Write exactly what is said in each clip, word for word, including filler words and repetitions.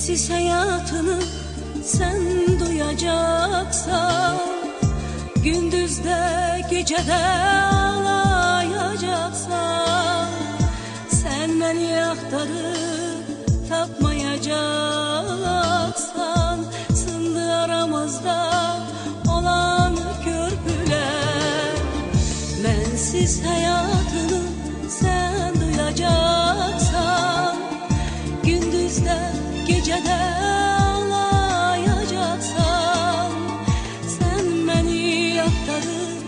Bensiz hayatını sen duyacaksan, gündüzde gecede ağlayacaksan, sen beni aktarıp tapmayacaksan, sındı aramızda olan köprüler. Bensiz hayatını sen duyacaksan, gündüzde gecede ağlayacaksan, sen beni aktarıp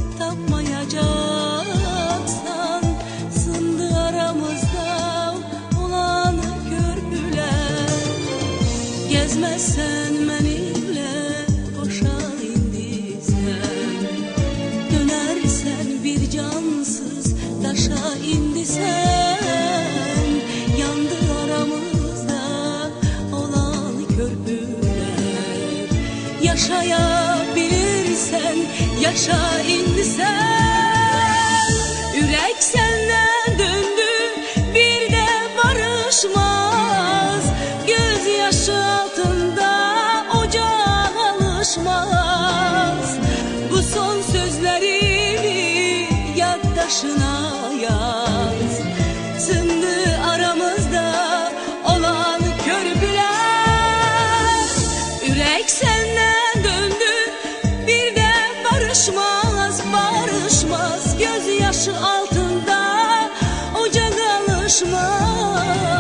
tapmayacaksan, sındı aramızda olan köprüler. Gezmezsen benimle boşa indisen, dönersen bir cansız taşa indisen, yandı aramızda olan köprüler. Yaşayabilirsen yaşa indisen, yürek senden döndü bir de barışmaz, gözyaşı altında ocağa alışmaz. Bu son sözlerimi yaddaşına yaz, sındı aramızda olan köprüler. Yürek senden döndü bir de barışmaz, barışmaz, gözyaşı altında ocak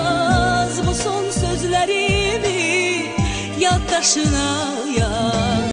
alışmaz. Bu son sözlerimi yaddaşına yaz.